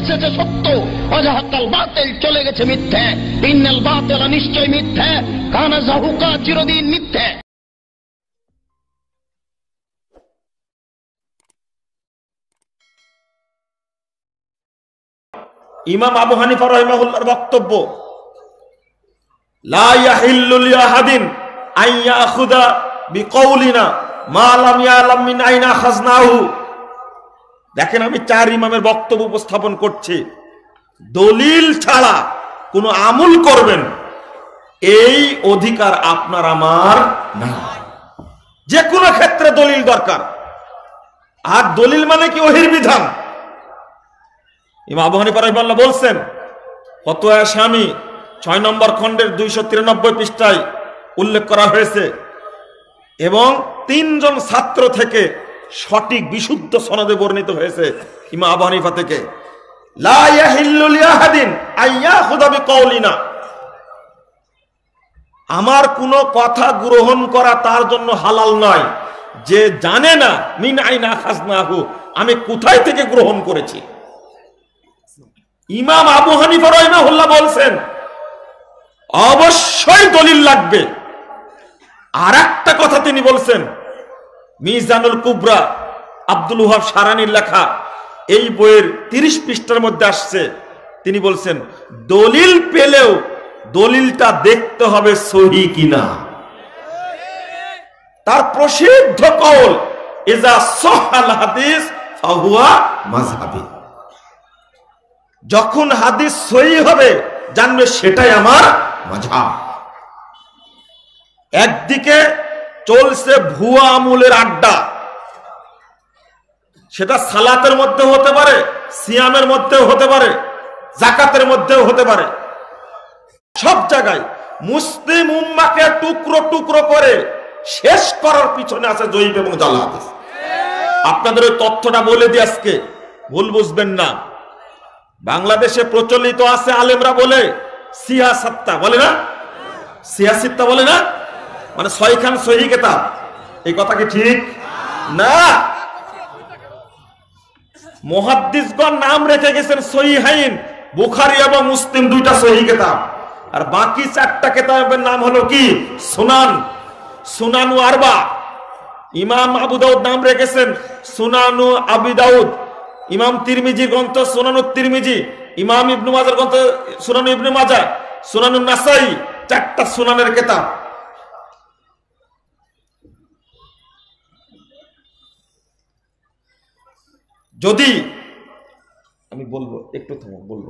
এসেছে সত্য, ওয়াজাহাকাল বাতিল চলে গেছে মিথ্যে। ইন্নাল বাতিলা নিশ্চয় মিথ্যে, কানা যাহুকা চিরদিন মিথ্যে। ইমাম আবু হানিফা রাহিমাহুল্লাহর বক্তব্য, লা ইয়াহিল্লু লিআহাদিন আন ইয়াখুযা বিকাউলিনা মা লাম ইয়ালাম মিন আইনা খাজনাহু। দেখেন, আমি চার ইমামের বক্তব্য উপস্থাপন করছি। দলিল ছাড়া কোন আমল করবেন এই অধিকার আপনার আমার না। যে কোনো ক্ষেত্রে দলিল দরকার। আর দলিল মানে কি? ওহীর বিধান। ইমাম আবু হানিফা রাহিমাহুল্লাহ বলছেন, ফতোয়া শামী 6 নম্বর খণ্ডের 293 পৃষ্ঠায় উল্লেখ করা হয়েছে এবং 3 জন ছাত্র থেকে সঠিক বিশুদ্ধ সনদে বর্ণিত হয়েছে ইমাম আবু হানিফা থেকে, লা ইয়াহিল্লু লিআহাদিন আইয়াখুযা বিকাউলিনা, আমার কোনো কথা গ্রহণ করা তার জন্য হালাল নয় যে জানে না মিন আইনা খাজনাহু, আমি কোথায় থেকে গ্রহণ করেছি। ইমাম আবু হানিফা রাহিমাহুল্লাহ বলছেন অবশ্যই দলিল লাগবে। আর একটা কথা তিনি বলছেন, মিজানুল কুবরা আব্দুল ওয়াহাব সারানির লেখা এই বইয়ের 30 পৃষ্ঠার মধ্যে আসছে, তিনি বলছেন দলিল পেলেও দলিলটা দেখতে হবে সহিহ কিনা। তার প্রসিদ্ধ কওল, ইজা সাহাল হাদিস ফাহুয়া মাযহাবি, যখন হাদিস সহিহ হবে জানবে সেটাই আমার মাযহাব। একদিকে চলছে ভুয়া আমলের আড্ডা, সেটা সালাতের মধ্যে হতে পারে, সিয়ামের মধ্যেও হতে পারে, যাকাতের মধ্যেও হতে পারে। সব জায়গায় মুসলিম উম্মাহকে টুকরো টুকরো করে শেষ করার পিছনে আছে জয়ীফ এবং জাল হাদিস। আপনাদের ওই তথ্যটা বলে দিই আজকে, ভুল বুঝবেন না। বাংলাদেশে প্রচলিত আছে, আলেমরা বলে সিয়াসাত্তা বলে না, সিয়াসিত্তা বলে না, মানে 6 খান সহিহ কিতাব। এই কথা কি ঠিক না? মুহাদ্দিসগণ নাম রেখে গেছেন সহিহাইন, বুখারী এবং মুসলিম 2টা সহিহ কিতাব, আর বাকি 4টা কিতাবের নাম হলো কি? সুনান, সুনানু আরবা। ইমাম আবু দাউদ নাম রেখেছেন সুনানু আবি দাউদ, ইমাম তিরমিজির গ্রন্থ সুনানু তিরমিজি, ইমাম ইবনে মাজাহর গ্রন্থ সুনানু ইবনে মাজাহ, সুনানু নাসাই, 4টা সুনানের কিতাব। যদি আমি বলবো, একটু থামো, বলবো,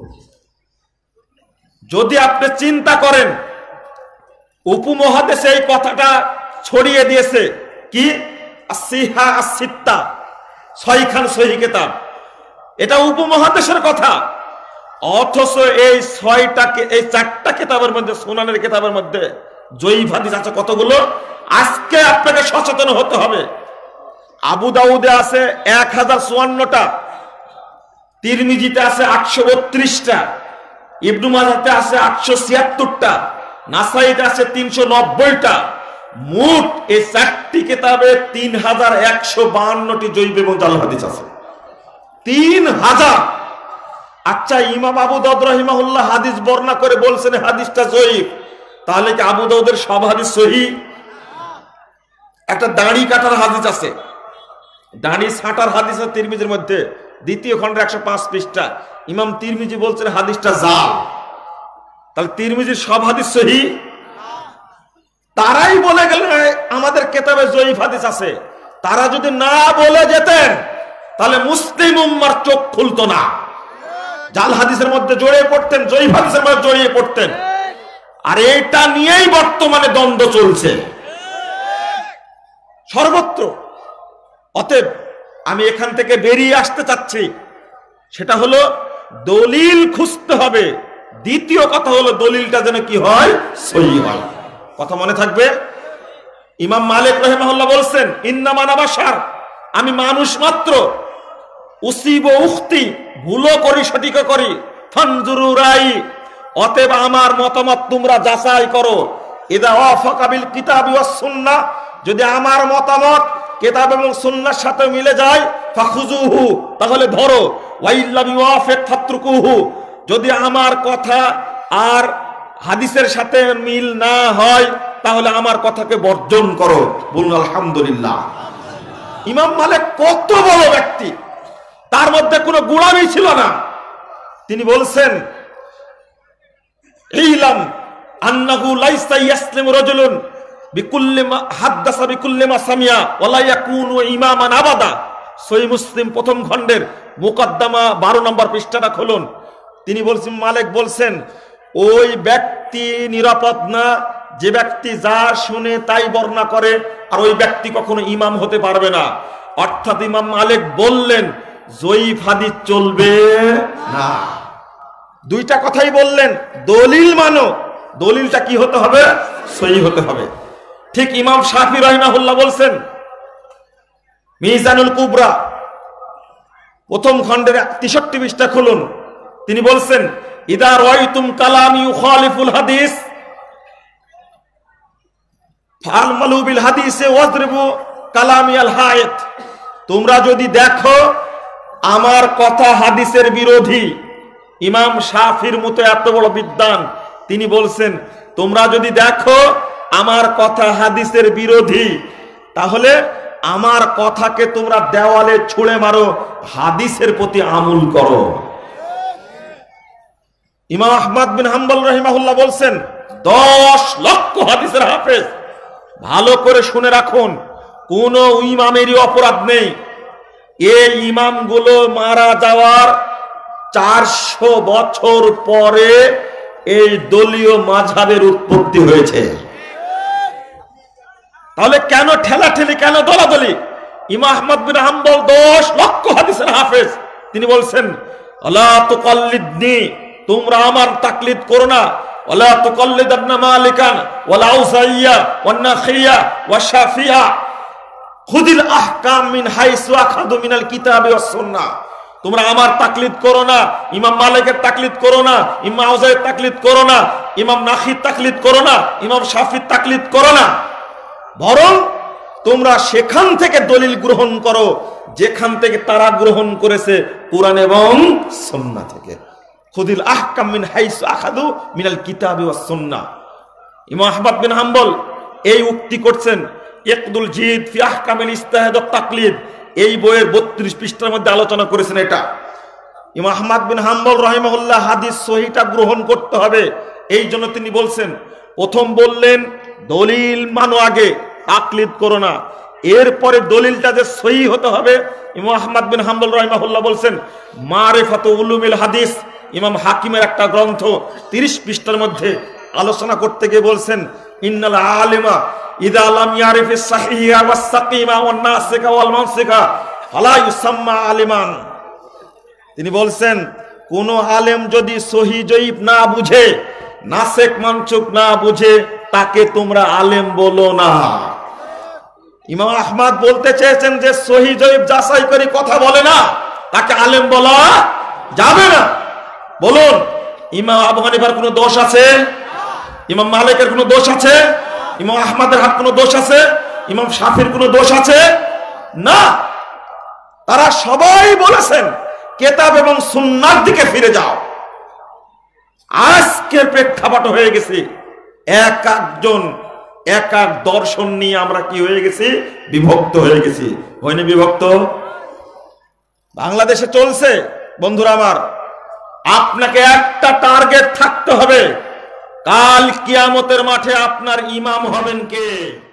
যদি আপনি চিন্তা করেন উপমহাদেশে এই কথাটা ছড়িয়ে দিয়েছে কি আসিহা আসিত্তা, 6 খান সহিহ কিতাব, এটা উপমহাদেশের কথা, অথচ এই 4টা কিতাবের মধ্যে, সুনানের কিতাবের মধ্যে জয়ীফ হাদিস আছে কতগুলো? আজকে আপনাকে সচেতন হতে হবে। আবু দাউদে আছে 1054টা, তিরমিজিতে আছে 832টা, ইবনে মাজাহতে আছে 876টা, নাসাইতে আছে 390টা। মোট এই 4টি কিতাবে 3152টি জয়ীফ এবং জাল হাদিস আছে। 3000। আচ্ছা, ইমাম আবু দাউদ রাহিমাহুল্লাহ হাদিস বর্ণনা করে বলছেন হাদিসটা জয়ীফ, তাহলে কি আবু দাউদের সব হাদিস সহিহ? একটা দাড়ি কাটার হাদিস আছে, দাড়ি ছাঁটার হাদিস আছে তিরমিজির মধ্যে, 2য় খণ্ডের 105 পৃষ্ঠা। ইমাম তিরমিজি বলছেন হাদিসটা জাল, তাহলে তিরমিজির সব হাদিস সহিহ? তারাই বলে গেলেন আমাদের কিতাবে জয়ীফ হাদিস আছে। তারা যদি না বলে যেতেন তাহলে মুসলিম উম্মার চোখ খুলতো না, জাল হাদিসের মধ্যে জড়িয়ে পড়তেন, জয়ীফ হাদিসের মধ্যে জড়িয়ে পড়তেন। আর এটা নিয়েই বর্তমানে দ্বন্দ্ব চলছে সর্বত্র। অতএব আমি এখান থেকে বেরিয়ে আসতে চাচ্ছি, সেটা হলো দলিল খুঁজতে হবে। দ্বিতীয় কথা হলো দলিলটা যেন কি হয়? সহিহ হয়। কথা মনে থাকবে। ইমাম মালিক রাহিমাহুল্লাহ বলছেন ইন্নামা আনা বাশার, আমি মানুষ মাত্র, উসিব উখতি, ভুলও করি সঠিকও করি, ফানজুরু রাই, অতএব আমার মতামত তোমরা যাচাই করো। ইদা ওয়াফাকা বিল কিতাবি ওয়াস সুন্নাহ, যদি আমার মতামত কিতাব এবং সুন্নাহর সাথে মিলে যায়, ফাখুজুহু, তাহলে ধরো, ওয়াইল্লাম ইউয়াফিক ফাতরুকুহু, যদি আমার কথা আর হাদিসের সাথে মিল না হয় তাহলে আমার কথাকে বর্জন করো। বলুন আলহামদুলিল্লাহ। ইমাম মালিক কত বড় ব্যক্তি, তার মধ্যে কোনো গোলামি ছিল না। তিনি বলছেন ইলাম আন্নাহু লাইসা ইয়াসলিমু রাজুলুন বিকুল্লি মা হাদাসা বিকুল্লি মা সামিয়া ওয়ালা ইয়াকুনু ইমামান আবাদা। সহিহ মুসলিম প্রথম খণ্ডের মুকদ্দমা 12 নম্বর পৃষ্ঠাটা খুলুন। তিনি বলছেন, মালিক বলছেন, ওই ব্যক্তি নিরাপদ না যে ব্যক্তি যা শুনে তাই বর্ণনা করে, আর ওই ব্যক্তি কখনো ইমাম হতে পারবে না। অর্থাৎ ইমাম মালিক বললেন জয়ীফ হাদিস চলবে না। দুইটা কথাই বললেন, দলিল মানো, দলিলটা কি হতে হবে? সহিহ হতে হবে। ঠিক ইমাম শাফি রাহিমাহুল্লাহ বলছেন মিজানুল কুবরা প্রথম খণ্ডের 63 পৃষ্ঠা খুলুন। তিনি বলছেন ইদা রাআইতুম কালামি ইউখালিফুল হাদিস ফালমালু বিল হাদিসে ওয়াদরিবু কালামি আল হায়াত। তোমরা যদি দেখো আমার কথা হাদিসের বিরোধী, ইমাম শাফির মতো এত বড় বিদ্বান তিনি বলছেন তোমরা যদি দেখো আমার কথা হাদিসের বিরোধী তাহলে আমার কথাকে তোমরা দেওয়ালে ছুঁড়ে মারো, হাদিসের প্রতি আমল করো। ইমাম আহমদ বিন হাম্বল রাহিমাহুল্লাহ বলছেন 10 লক্ষ হাদিসের হাফেজ। ভালো করে শুনে রাখুন, কোন ইমামেরই অপরাধ নেই। এই ইমামগুলো মারা যাওয়ার 400 বছর পরে এই দলীয় মাযহাবের উৎপত্তি হয়েছে। তাহলে কেন ঠেলাঠেলি, কেন দলাদলি? ইমাম আহমদ বিন হাম্বল 10 লক্ষ হাদিসের হাফেজ। তিনি বলছেন আলা তুকাল্লিদনি, তোমরা আমার তাকলিদ করো না। ওয়ালা তুকাল্লিদান্না মালিকান ওয়াল আউসাইয়া ওয়ান নাখিয়া ওয়াশ শাফিয়া খুদিল আহকাম মিন হাইসু আখাযু মিনাল কিতাবি ওয়াস সুন্নাহ। তোমরা আমার তাকলিদ করো না, ইমাম মালিকের তাকলিদ করো না, ইমাম আউজাইর তাকলিদ করো না, ইমাম নাখির তাকলিদ করো না, ইমাম শাফির তাকলিদ করো না। বরং তোমরা সেখান থেকে দলিল গ্রহণ করো যেখান থেকে তারা গ্রহণ করেছে, কুরআন এবং সুন্নাহ থেকে। খুদিল আহকাম মিন হাইসু আখাযু মিনাল কিতাবি ওয়াস সুন্নাহ। ইমাম আহমদ বিন হাম্বল এই উক্তি করছেন ইকদুল জিদ ফি আহকামিল ইজতিহাদ ওয়াত তাকলিদ, এই বইয়ের 32 পৃষ্ঠার মধ্যে আলোচনা করেছেন এটা। ইমাম আহমদ বিন হাম্বল রাহিমাহুল্লাহ হাদিস সহিহটা গ্রহণ করতে হবে, এই জন্য তিনি বলছেন, প্রথম বললেন দলিল মানো আগে, তাকলিদ করো না। এরপরে দলিলটা যে সহিহ হতে হবে, ইমাম আহমদ বিন হাম্বল রাহিমাহুল্লাহ বলছেন মারিফাতু উলুমিল হাদিস, ইমাম হাকিমের একটা গ্রন্থ 30 পৃষ্ঠার মধ্যে আলোচনা করতে গিয়ে বলছেন ইন্নাল আলিমা ইযা লাম ইয়ারিফিস সাহিহা ওয়াস সাকিমা ওয়ান নাসিকা ওয়াল মানসিকা ফালা ইউসাম্মা আলিমান। তিনি বলছেন কোন আলেম যদি সহিহ জয়ীফ না বুঝে, নাসিক মানসুক না বুঝে, তাকে তোমরা আলেম বলো না। ইমাম আহমদ বলতে চেয়েছেন যে সহিহ জয়ীফ যাচাই করে কথা বলে না, তাকে আলেম বলা যাবে না। বলুন ইমাম আবু হানিফার কোনো দোষ আছে? ইমাম মালিকের কোনো দোষ আছে? ইমাম আহমদের হাত কোনো দোষ আছে? ইমাম শাফির কোনো দোষ আছে? না। তারা সবাই বলেছেন কিতাব এবং সুন্নাহর দিকে ফিরে যাও। আজকের প্রেক্ষাপট হয়ে গেছে এক একজন এক এক দর্শন নিয়ে আমরা কি হয়ে গেছি? বিভক্ত হয়ে গেছি। হয়নি বিভক্ত? বাংলাদেশে চলছে বন্ধুরা আমার, আপনাকে একটা টার্গেট থাকতে হবে, কাল কিয়ামতের মাঠে আপনার ইমাম হবেন কে?